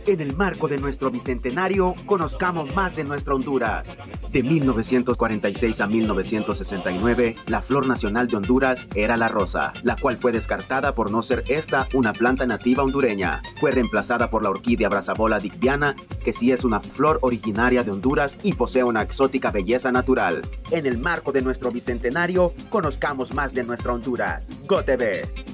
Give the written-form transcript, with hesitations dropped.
En el marco de nuestro bicentenario, conozcamos más de nuestra Honduras. De 1946 a 1969, la flor nacional de Honduras era la rosa, la cual fue descartada por no ser esta una planta nativa hondureña. Fue reemplazada por la orquídea Brassavola digbiana, que sí es una flor originaria de Honduras y posee una exótica belleza natural. En el marco de nuestro bicentenario, conozcamos más de nuestra Honduras. GoTV.